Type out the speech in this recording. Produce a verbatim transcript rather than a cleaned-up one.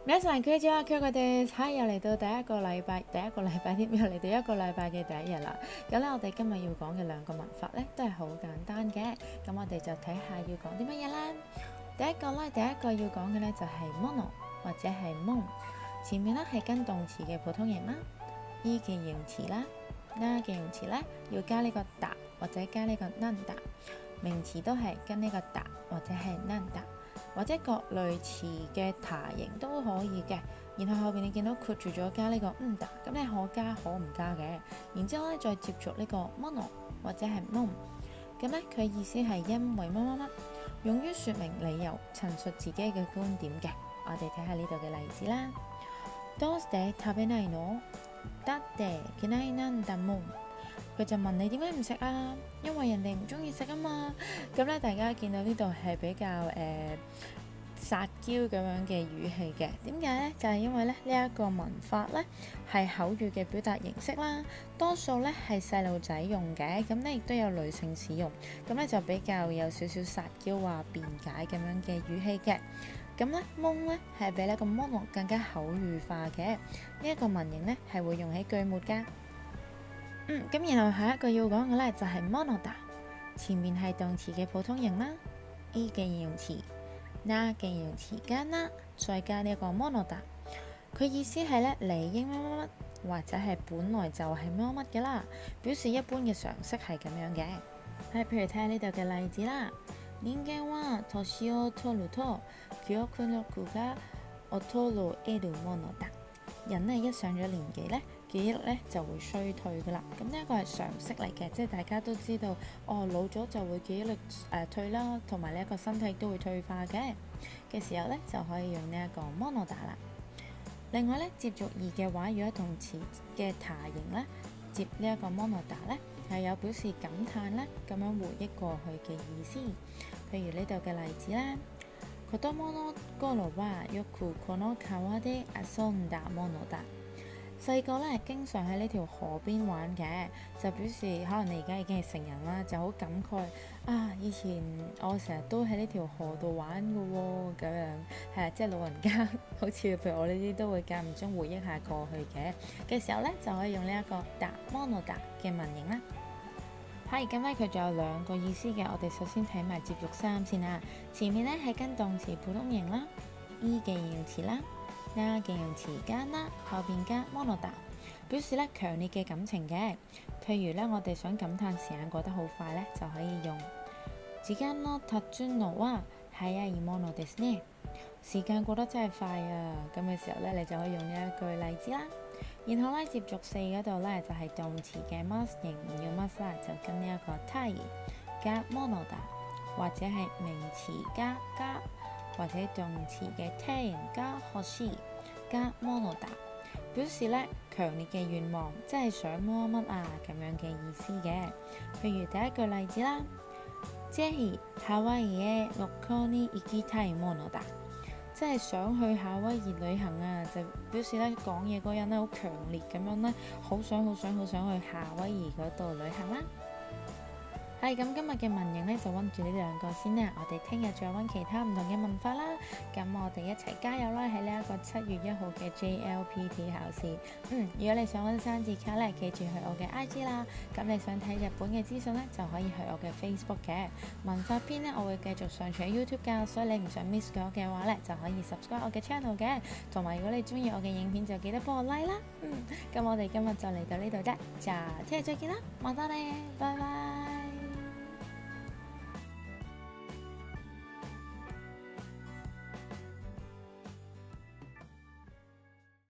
皆さんこんにちは，佢哋哋又嚟到第一個禮拜，第一個禮拜添，又嚟到一個禮拜嘅第一日啦。咁咧，我哋今日要講嘅兩個文法咧，都係好簡單嘅。咁我哋就睇下要講啲乜嘢啦。第一個咧，第一個要講嘅咧就係 mono 或者係 mon，前面咧係跟動詞嘅普通形啦，e 嘅形容詞啦，na 嘅形容詞咧要加呢個達或者加呢個 nanda，名詞都係跟呢個達或者係 nanda。或者各類詞嘅他形都可以嘅，然後後邊你見到括住咗加呢個嗯達，咁你可加可唔加嘅。然之後咧再接續呢個 mono 或者係 mon， 咁咧佢意思係因為乜乜乜，用於説明理由、陳述自己嘅觀點嘅。我哋睇下呢度嘅例子啦。どうして食べないの？だって嫌いなんだもん。佢就問你點解唔食啊？因為人哋唔中意食啊嘛。咁咧，大家見到呢度係比較誒、呃、撒嬌咁樣嘅語氣嘅。點解咧？就係、是、因為咧呢一、這個文法咧係口語嘅表達形式啦，多數咧係細路仔用嘅，咁咧亦都有女性使用。咁咧就比較有少少撒嬌話辯解咁樣嘅語氣嘅。咁咧蒙咧係比呢個 mono 更加口語化嘅。呢、這、一個文型咧係會用喺句末㗎。嗯，咁然後下一個要講嘅咧就係 monoda， 前面係動詞嘅普通形啦 ，e 嘅形容詞 ，na 嘅形容詞加 na， 再加呢一個 monoda， 佢意思係咧理應乜乜乜，或者係本來就係乜乜嘅啦，表示一般嘅常識係咁樣嘅。係，譬如睇下呢度嘅例子啦。人間は年を取ると記憶力が衰えるものだ。人咧一上咗年紀咧，記憶力咧就會衰退噶啦。咁呢一個係常識嚟嘅，即係大家都知道，哦老咗就會記憶力誒、呃、退啦，同埋呢一個身體都會退化嘅嘅時候咧，就可以用呢一個 monoda 啦。另外咧，接續二嘅話，如果動詞嘅他形咧接呢一個 monoda 咧，係有表示感嘆咧咁樣回憶過去嘅意思。譬如呢度嘅例子咧。子供の頃はよくこの川で遊んだものだ。細個咧經常喺呢條河邊玩嘅，就表示可能你而家已經係成人啦，就好感慨啊！以前我成日都喺呢條河度玩嘅喎，咁樣係啊，即係老人家好似譬如我呢啲都會間唔中回憶下過去嘅嘅時候咧，就可以用呢一個達 monoda 嘅文型啦。係，咁咧佢仲有兩個意思嘅，我哋首先睇埋接續三先啦。前面咧係跟動詞普通形啦 ，e 嘅形容詞啦 ，na 嘅形容詞加 na， 後邊加 monoda， 表示咧強烈嘅感情嘅。譬如咧，我哋想感嘆時間過得好快咧，就可以用時間の経つのは早いものですね。時間過得真係快啊！咁嘅時候咧，你就可以用呢一句例子啦。然後咧，接續四嗰度咧就係、是、動詞嘅 must 形唔要 must 啦，就跟呢一個 tai 加 monoda， 或者係名詞加加，或者動詞嘅 ten 加 hoshi 加 monoda， 表示咧強烈嘅願望，即係想乜乜啊咁樣嘅意思嘅。譬如第一句例子啦，ぜひハワイへ旅行に行きたいものだ。即係想去夏威夷旅行啊，就表示咧講嘢嗰人咧好強烈咁樣咧，好想好想好想去夏威夷嗰度旅行啦。係咁，今日嘅文型咧就溫住呢兩個先啦，我哋聽日再溫其他唔同嘅文法啦。咁我哋一齊加油啦！喺呢一個七月一號嘅 J L P T 考試。嗯，如果你想溫生字卡咧，記住去我嘅 I G 啦。咁你想睇日本嘅資訊咧，就可以去我嘅 Facebook 嘅文法篇咧，我會繼續上傳喺 YouTube 㗎，所以你唔想 miss 咗嘅話咧，就可以 subscribe 我嘅 channel 嘅。同埋如果你中意我嘅影片，就記得幫我 like 啦。嗯，咁我哋今日就嚟到呢度啫，就聽日再見啦，またね，拜拜。